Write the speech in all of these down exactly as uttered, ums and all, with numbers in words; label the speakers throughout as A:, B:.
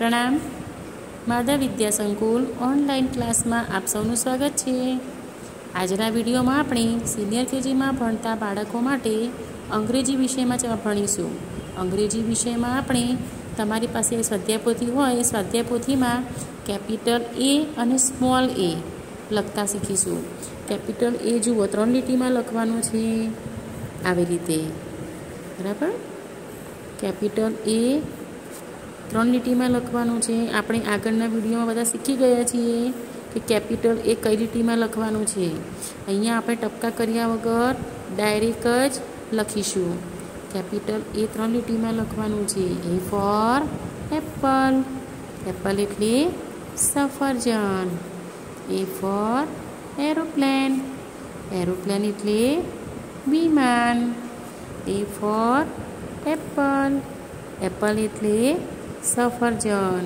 A: प्रणाम। माधव विद्या संकुल online class में आप सौનું स्वागत है। आजना विडियो में આપણે सीनियर केजी में भणता बाळको माटे अंग्रेजी विषय में भणीशुं। अंग्रेजी विषय में આપણે તમારી પાસે સ્વાધ્યાયપોથી હોય સ્વાધ્યાયપોથીમાં કેપિટલ એ અને સ્મોલ એ લખતા શીખીશું। કેપિટલ એ જુઓ ત્રણ લીટીમાં લખવાનું છે આવી રીતે, બરાબર। કેપિટલ એ ત્રણ લીટીમાં લખવાનું છે। આપણે આગળના વિડીયોમાં બધા શીખી ગયા છીએ કે કેપિટલ એ કઈ લીટીમાં લખવાનું છે। અહીંયા આપણે ટપકા કર્યા વગર ડાયરેક્ટ જ લખીશું। કેપિટલ એ ત્રણ લીટીમાં લખવાનું છે। એ ફોર એપલ, એપલ એટલે સફરજન। એ ફોર એરોપ્લેન, એરોપ્લેન એટલે વિમાન। એ ફોર એપલ, એપલ એટલે સફરજન।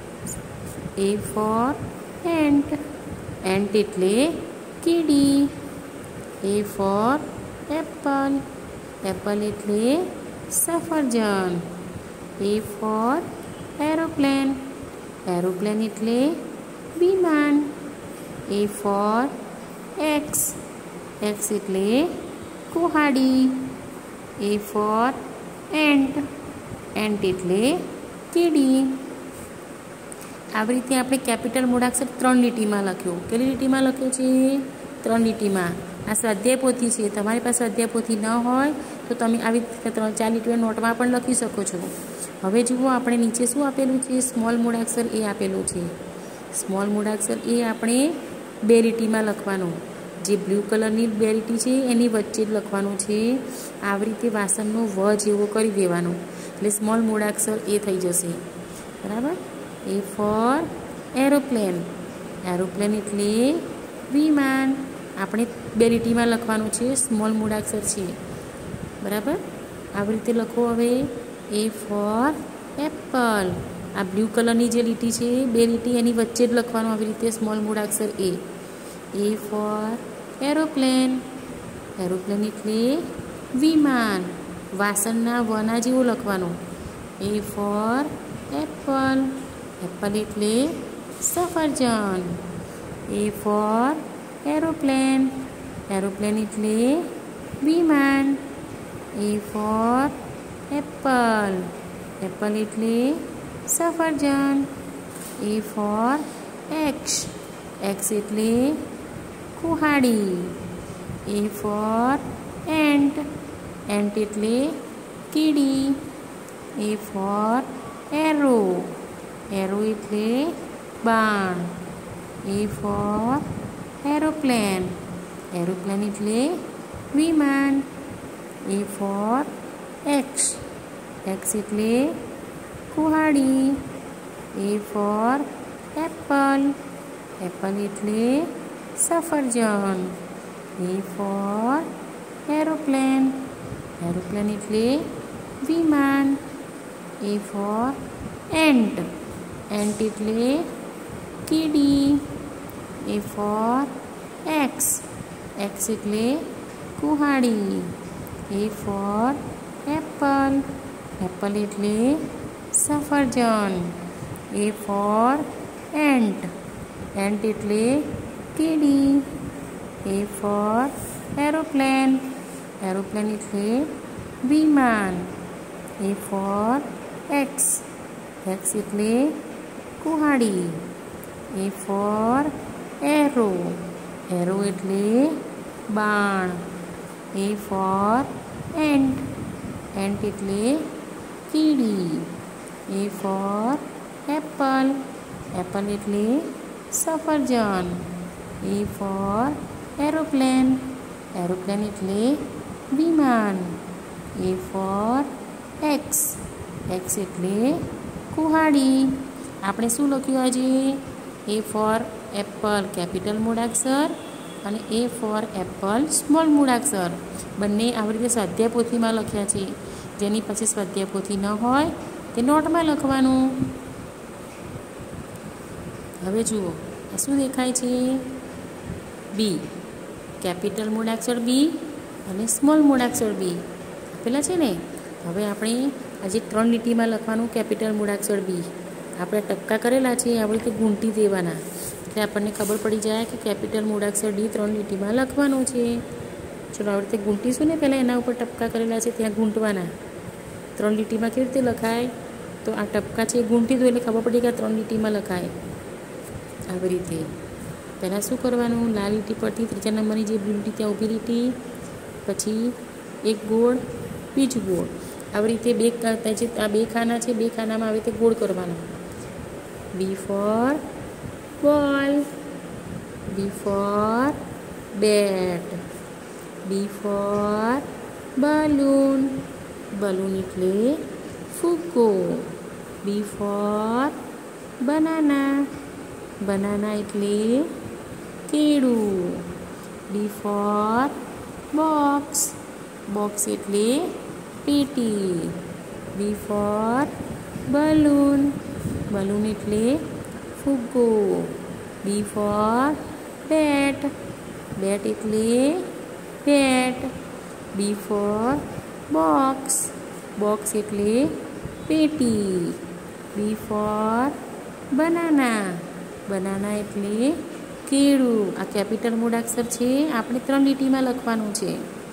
A: એ ફોર એન્ટ, એન્ટ એટલે કીડી। એ ફોર એપલ, એપલ એટલે સફરજન। એ ફોર એરોપ્લેન, એરોપ્લેન એટલે વિમાન। એ ફોર એક્સ, એક્સ એટલે કુહાડી। એ ફોર એન્ટ, એન્ટ એટલે કીડી। આવી રીતે આપણે કેપિટલ મૂળાક્ષર ત્રણ લીટીમાં લખ્યો। કેટલી લીટીમાં લખ્યો છે? ત્રણ લીટીમાં। આ સ્વાધ્યાય પોથી છે, તમારી પાસે સ્વાધ્યાય પોથી ન હોય તો તમે આવી રીતે ત્રણ ચાર લીટીઓ નોટમાં પણ લખી શકો છો। હવે જુઓ આપણે નીચે શું આપેલું છે? સ્મોલ મૂળાક્ષર એ આપેલું છે। સ્મોલ મૂળાક્ષર એ આપણે બે લીટીમાં લખવાનું। જે બ્લુ કલરની બે લીટી છે એની વચ્ચે જ લખવાનું છે। આવી રીતે વાસણનો વ જેવો કરી દેવાનો એટલે સ્મોલ મૂળાક્ષર એ થઈ જશે, બરાબર। એ ફોર એરોપ્લેન, એરોપ્લેન એટલે વિમાન। આપણે બે લીટીમાં લખવાનું છે, સ્મોલ મૂળાક્ષર છે, બરાબર। આવી રીતે લખો। હવે એ ફોર એપલ, આ બ્લુ કલરની જે લીટી છે બે લીટી એની વચ્ચે જ લખવાનું આવી રીતે સ્મોલ મૂળાક્ષર A. A for aeroplane, aeroplane એટલે વિમાન, વાસણના વના જેવું લખવાનું। એ ફોર એપલ, એપલ એટલે સફરજન। એ ફોર એરોપ્લેન, એરોપ્લેન એટલે વિમાન। એ ફોર એપલ, એપલ એટલે સફરજન। એ ફોર એક્સ, એક્સ એટલે કુહાડી। એ ફોર એન્ટ, એન્ટ એટલે કીડી। એ ફોર એરો, એરો એટલે બાણ। એ ફોર એરોપ્લેન, એરોપ્લેન એટલે વિમાન। એ ફોર એક્સ, એક્સ એટલે કુહાડી। એ ફોર એપલ, એપલ એટલે સફરજન। એ ફોર એરોપ્લેન, એરોપ્લેન એટલે વિમાન। એ ફોર એન્ટ, એન્ટ એટલે કીડી। એ ફોર એક્સ, એક્સ એટલે કુહાડી। એ ફોર એપલ, એપલ એટલે સફરજન। એ ફોર એન્ટ, એન્ટ એટલે કીડી। એ ફોર એરોપ્લેન, એરોપ્લેન એટલે વિમાન। એ ફોર એક્સ, એક્સ એટલે કુહાડી। એ ફોર એરો, એરો એટલે બાણ। એ ફોર એન્ટ, એન્ટ એટલે કીડી। એ ફોર એપલ, એપલ એટલે સફરજન। એ ફોર એરોપ્લેન, એરોપ્લેન એટલે વિમાન। એ ફોર એક્સ, એક્સ એટલે કુહાડી। આપણે શું લખ્યું આજે? એ ફોર એપલ કેપિટલ મૂળાક્ષર અને એ ફોર એપલ સ્મોલ મૂળાક્ષર બંને આવી રીતે સ્વાધ્યાય પોથીમાં લખ્યા છે। જેની પછી સ્વાધ્યાય પોથી ન હોય તે નોટમાં લખવાનું। હવે જુઓ આ શું દેખાય છે? બી, કેપિટલ મૂળાક્ષર બી અને સ્મોલ મૂળાક્ષર બી આપેલા છે ને। હવે આપણે આજે ત્રણ લીટીમાં લખવાનું કેપિટલ મૂળાક્ષર બી। આપણે ટપકા કરેલા છે આવી રીતે ગૂંટી દેવાના, એટલે આપણને ખબર પડી જાય કે કેપિટલ મૂળાક્ષર ડી ત્રણ લીટીમાં લખવાનું છે. ચલો આવી રીતે ગૂંટીશું ને, પહેલાં એના ઉપર ટપકા કરેલા છે ત્યાં ગૂંટવાના. ત્રણ લીટીમાં કેવી રીતે લખાય? તો આ ટપકા છે એ ગૂંટી દો એટલે ખબર પડી કે આ ત્રણ લીટીમાં લખાય. આવી રીતે પહેલાં શું કરવાનું, લાલ લીટી પરથી ત્રીજા નંબરની જે બ્લુ લીટી ત્યાં ઊભી લીટી, પછી એક ગોળ, બીજું ગોળ. આવી રીતે બે જે આ બે ખાના છે, બે ખાનામાં આવી રીતે ગોળ કરવાનો. B for ball, B for bat, B for balloon, balloon એટલે ફુગ્ગો, બી ફોર બનાના, બનાના એટલે કેળું, બી ફોર બોક્સ, બોક્સ એટલે પેટી, બી ફોર બલૂન, બલૂન એટલે ફુગ્ગો, બી ફોર બેટ, બેટ એટલે bat, B for box, box એટલે પેટી, બી ફોર બનાના, બનાના એટલે કેળું. આ કેપિટલ મૂળાક્ષર છે, આપણે ત્રણ લીટીમાં લખવાનું છે.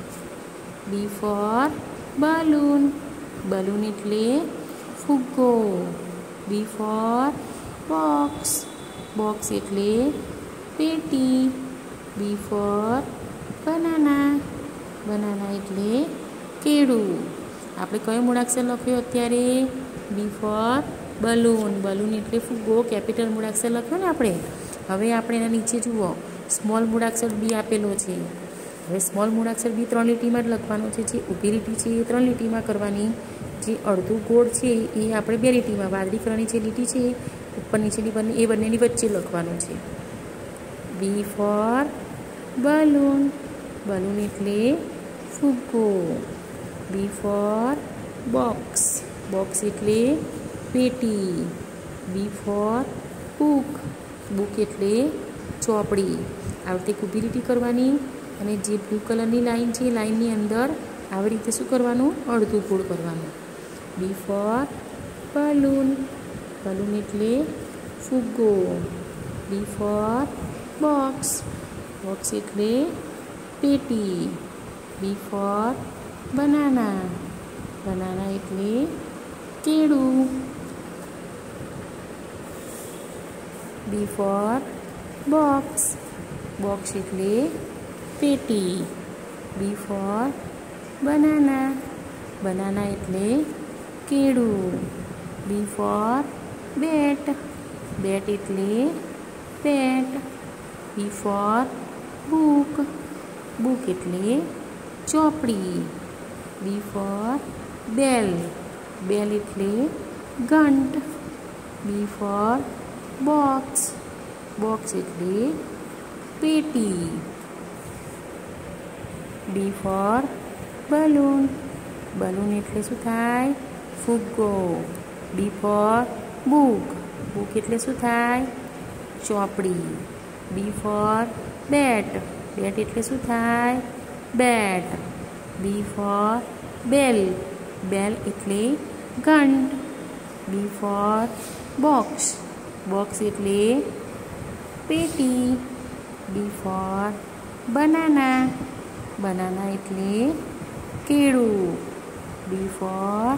A: બી ફોર બલૂન, બલૂન એટલે ફુગ્ગો, બી ફોર બોક્સ, બોક્સ એટલે પેટી, બી ફોર બનાના, બનાના એટલે કેળું. આપણે કયો મૂળાક્ષર લખ્યો અત્યારે? બી ફોર બલૂન, બલૂન એટલે ફુગ્ગો, કેપિટલ મૂળાક્ષર લખ્યો ને આપણે. હવે આપણે એના નીચે જુઓ, સ્મોલ મૂળાક્ષર બી આપેલો છે. હવે સ્મોલ મૂળાક્ષર બી ત્રણ લીટીમાં જ લખવાનો છે. જે ઊભી લીટી છે એ ત્રણ લીટીમાં કરવાની, જે અડધું ગોળ છે એ આપણે બે લીટીમાં, વાદળી કલરની જે લીટી છે ઉપર નીચેની બંને એ બંનેની વચ્ચે લખવાનું છે. બી ફોર બલૂન, બલૂન એટલે ફુગ્ગો, બી ફોર બોક્સ, બોક્સ એટલે પેટી, બી ફોર બુક, બુક એટલે ચોપડી. આવી રીતે ઊભી લીટી કરવાની અને જે બ્લુ કલરની લાઈન છે એ લાઈનની અંદર આવી રીતે શું કરવાનું? અડધું ગોળ કરવાનું. બી ફોર બલૂન, બલૂન એટલે ફુગ્ગો, બી ફોર બોક્સ, બોક્સ એટલે પેટી, બી ફોર બનાના, બનાના એટલે કેળું, બી ફોર બોક્સ, બોક્સ એટલે પેટી, બી ફોર બનાના, બનાના એટલે કેળું, બી ફોર બેટ, બેટ એટલે bat, B for book, book એટલે ચોપડી, બી ફોર બેલ, બેલ એટલે ઘંટ, બી ફોર બોક્સ, બોક્સ એટલે પેટી, બી ફોર બલૂન, બલૂન એટલે શું થાય? ફુગ્ગો, બી ફોર બુક, બુક એટલે શું થાય? ચોપડી, બી ફોર બેટ, બેટ એટલે શું થાય? બેટ, બી ફોર બેલ, બેલ એટલે ઘંટ, બી ફોર બોક્સ, બોક્સ એટલે પેટી, બી ફોર બનાના, બનાના એટલે કેળું, બી ફોર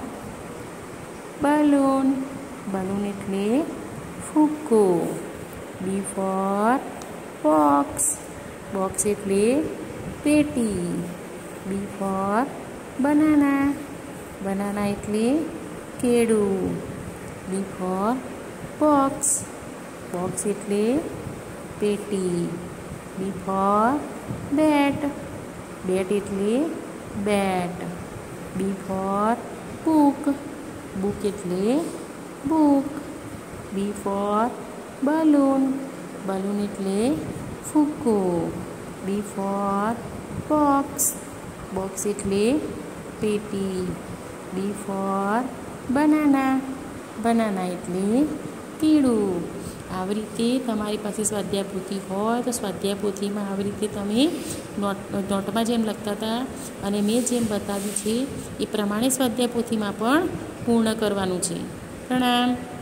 A: બલૂન, બલૂન એટલે ફુગ્ગો, બી ફોર બોક્સ, બોક્સ એટલે પેટી, બી ફોર બનાના, બનાના એટલે કેળું, બી ફોર બોક્સ, બોક્સ એટલે પેટી, બી ફોર બેટ, બેટ એટલે bat, B for book, book એટલે book, B for balloon, balloon એટલે ફુગ્ગો, બી ફોર બોક્સ, બોક્સ એટલે પેટી, બી ફોર બનાના, બનાના એટલે કીડું. આવી રીતે તમારી પાસે સ્વાધ્યાય પોથી હોય તો સ્વાધ્યાય પોથીમાં આવી રીતે તમે નોટ નોટમાં જેમ લખતા હતા અને મેં જેમ બતાવ્યું છે એ પ્રમાણે સ્વાધ્યાય પોથીમાં પણ પૂર્ણ કરવાનું છે. પ્રણામ.